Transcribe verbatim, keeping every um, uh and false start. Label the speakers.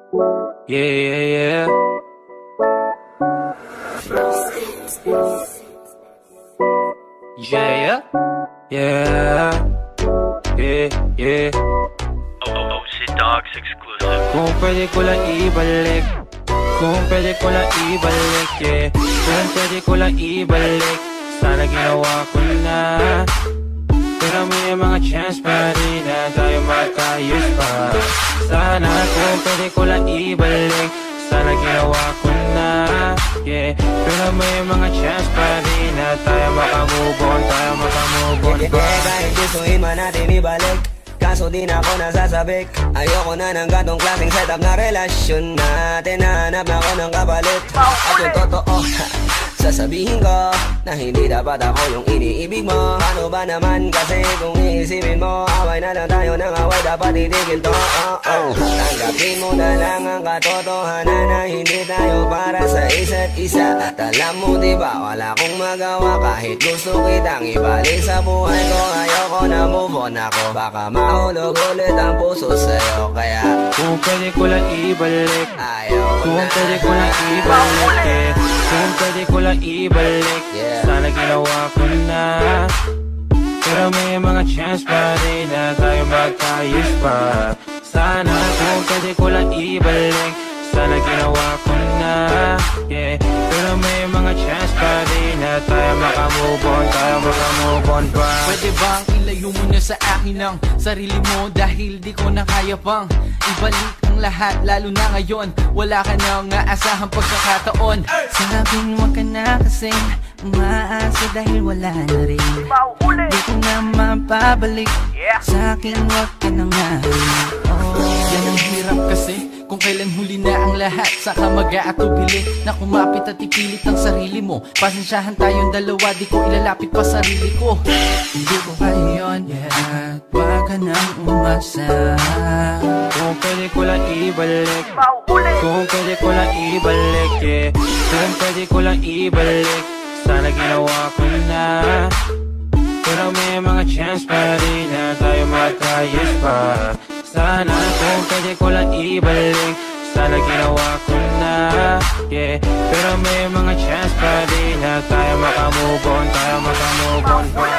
Speaker 1: Yeah, yeah, yeah. Yeah, yeah. Yeah. Yeah, yeah.
Speaker 2: Oh, oh, oh, si Dogs exclusive.
Speaker 1: Kung pwede ko lang ibalik, kung pwede ko lang ibalik, yeah. Kung pwede ko lang ibalik, sana ginawa ko na. Pero may mga chance pa rin na tayo magkayos pa. Sana kung pwede ko lang ibalik, sana ginawa ko na, yeah. Pero may mga chance pa rin na tayo makamove on, tayo makamove on pa.
Speaker 3: Yeah, kahit gustuin man natin ibalik, kaso di na ako nasasabik. Ayoko na ng gantong klaseng setup na relasyon natin. Nahanap na ako ng kapalit. At yung totoo, sasabihin ko na hindi dapat ako yung iniibig mo. Paano ba naman kasi kung iisipin mo, away na lang tayo ng away, dapat itigil to. Oh, oh. Tanggapin mo na lang ang katotohanan na hindi tayo para sa isa't isa. At alam mo diba, wala akong magawa kahit gusto kitang ibalik sa buhay ko. Ayoko na move on ako, baka mahulog ulit ang puso sa'yo. Kaya
Speaker 1: kung pwede ko lang ibalik,
Speaker 3: ayaw
Speaker 1: kung
Speaker 3: na.
Speaker 1: pwede ko lang ibalik, yeah. Kung pwede ko lang ibalik,
Speaker 3: Yeah.
Speaker 1: sana ginawa ko na. Pero may mga chance pa rin na tayo magkayos pa. Sana kung pwede ko lang ibalik, sana ginawa ko na, yeah. Pero may mga chance pa rin na tayo makamove on, tayo makamove on pa.
Speaker 4: Pwede bang ilayo mo na sa akin ang sarili mo, dahil di ko na kaya pang ibalik ang lahat, lalo na ngayon wala ka nang aasahang pagkakataon. Sabing wag ka na kasing umaasa dahil wala na rin. Di ko na mapabalik sa akin, wag ka na nga. Oh, yan ang hirap kasi kung kailan huli na ang lahat, saka mag-aatubili na kumapit at ipilit ang sarili mo. Pasensyahan tayong dalawa, di ko ilalapit pa sarili ko. Hindi ko kaya yun, yeah. Wag ka nang umasa.
Speaker 1: Kung pwede ko lang ibalik, kung pwede ko lang ibalik, yeah. Kung pwede ko lang ibalik, sana ginawa ko na. Pero may mga chance pa rin na tayo magkayos pa. Sana kung pwede ko lang ibalik, sana ginawa ko na, yeah. Pero may mga chance pa rin na tayo makamove on, tayo makamove on pa.